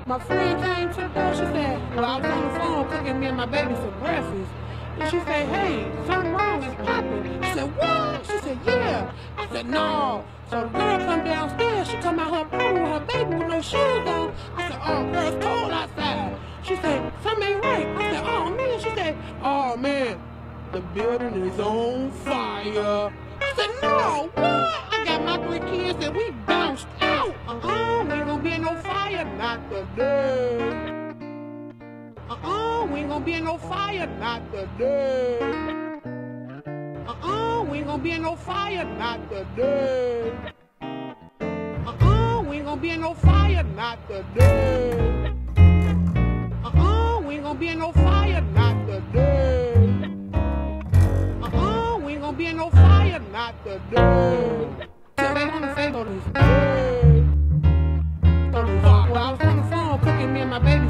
My friend came to the door, she said, well, I was on the phone cooking me and my baby some breakfast. And she said, hey, something wrong, it's popping. I said, what? She said, yeah. I said, no. So the girl come downstairs, she come out her apartment with her baby with no shoes on. I said, oh, girl, it's cold outside. She said, something ain't right. I said, oh, man. She said, oh, man, the building is on fire. I said, no, what? I got my 3 kids and we bounced out. We ain't gonna be in no fire, not today. We ain't gonna be in no fire, not today. We ain't gonna be in no fire, not today. We ain't gonna be in no fire, not today. We ain't gonna be in no fire, not today. We ain't gonna be in no fire, not today. So they wanna say, well, I was on the phone cooking me and my baby